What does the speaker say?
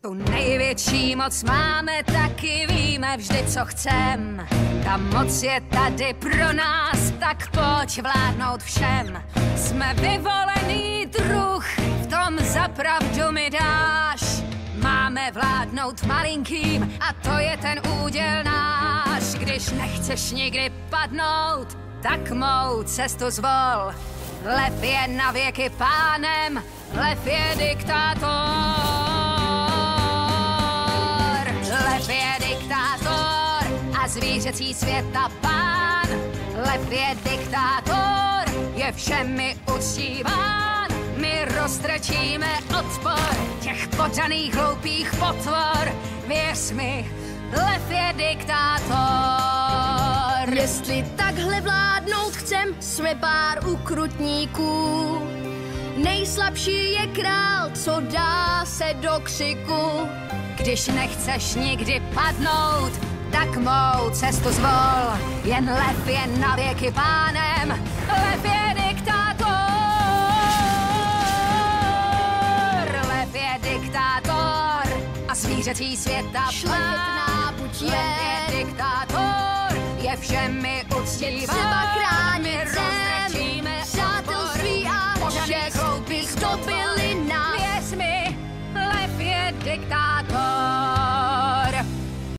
Tu největší moc máme, taky víme vždy, co chcem. Ta moc je tady pro nás, tak pojď vládnout všem. Jsme vyvolený druh, v tom zapravdu mi dáš. Máme vládnout malinkým a to je ten úděl náš. Když nechceš nikdy padnout, tak mou cestu zvol. Lev je na věky pánem, lev je diktátor. Lev je diktátor a zvířecí světa pán. Lev je diktátor, je všemi uctíván. My roztrčíme odpor těch poddaných hloupých potvor. Věř mi, lev je diktátor. Jestli takhle vládnout chcem, jsme pár ukrutníků. Nejslabší je král, co dá se do křiku. Když nechceš nikdy padnout, tak mou cestu zvol. Jen lev je na věky pánem, lev je diktátor. Lev je diktátor a zvířecí světa Šlechetná buď je. Lev je diktátor, je všemi uctíván. Je třeba chránit my zem.